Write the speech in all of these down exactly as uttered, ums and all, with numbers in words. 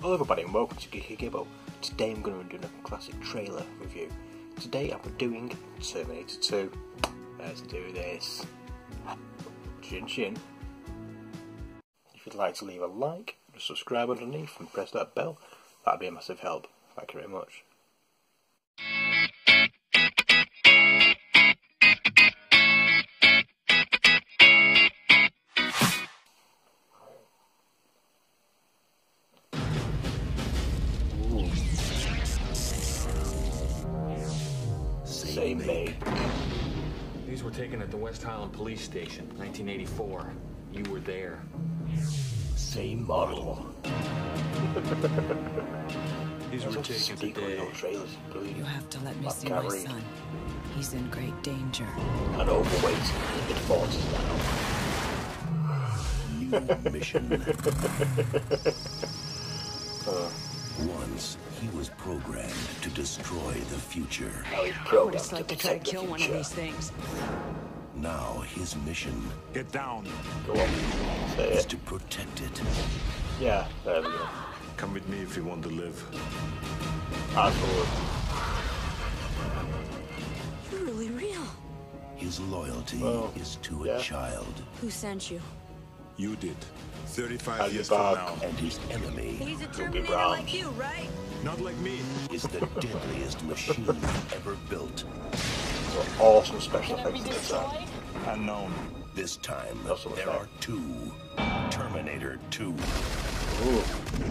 Hello everybody and welcome to Geeky Gibbo. Today I'm going to be doing a classic trailer review. Today I'm doing Terminator two. Let's do this. Chin chin. If you'd like to leave a like, just subscribe underneath and press that bell, that'd be a massive help. Thank you very much. Same make. These were taken at the West Highland Police Station, nineteen eighty-four. You were there. Same model. These were taken today. You have to let me see my son. He's in great danger. And overweight, it forces now. New mission. uh. Once he was programmed to destroy the future. I would just like to try to kill one of these things. Now his mission Get down. Go on. Say is it. to protect it. Yeah, there we go. Come with me if you want to live. Absolutely. You're really real. His loyalty well, is to yeah. a child. Who sent you? You did. thirty-five I'll years be from back. now. And his enemy He's a Terminator Terminator like you, right? Not like me. is the deadliest machine ever built. So awesome special effects this time. Unknown. This time, That's what there I are two. Terminator two. Ooh,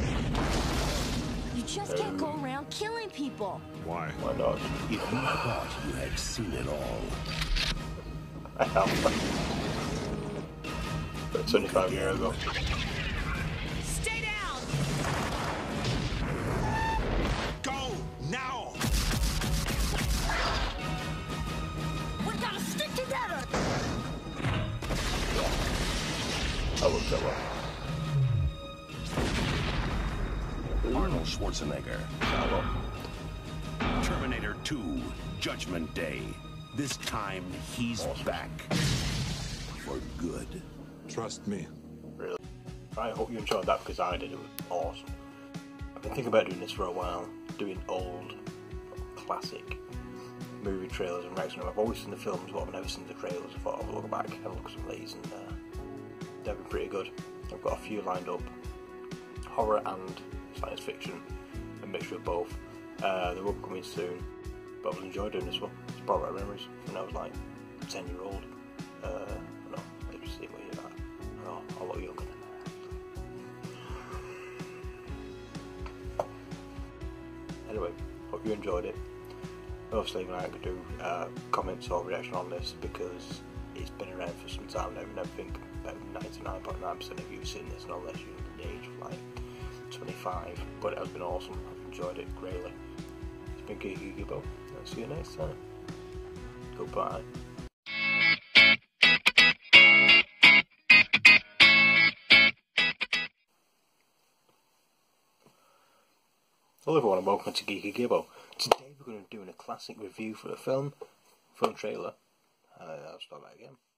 You just can't go around killing people. Why? why not? If you thought you had seen it all, I have. But twenty-five years ago. Stay down! Go now. We gotta stick together! I looked that one. Arnold Schwarzenegger. I Terminator two, Judgment Day. This time, he's back. For good. Trust me. Really. I hope you enjoyed that because I did. It was awesome. I've been thinking about doing this for a while. Doing old, classic movie trailers and reactions. I've always seen the films, but I've never seen the trailers. I thought I'll look back and look at some of these, and uh, they've been pretty good. I've got a few lined up. Horror and science fiction, a mixture of both. Uh, they're upcoming soon, but I've enjoyed doing this one. It's brought back memories when I was like ten year old. Uh, no, let's just see where you're at. Oh, a lot younger than that. Anyway, hope you enjoyed it. Obviously, I could do uh, comments or reaction on this because it's been around for some time now, and I think about ninety-nine point nine percent of you have seen this, and unless you're the age of like twenty-five, but it has been awesome. I've enjoyed it greatly. It's been Geeky Gibbo. I'll see you next time. Goodbye. Hello everyone and welcome to Geeky Gibbo. Today we're going to be doing a classic review for the film, film trailer. Uh, I'll start that again.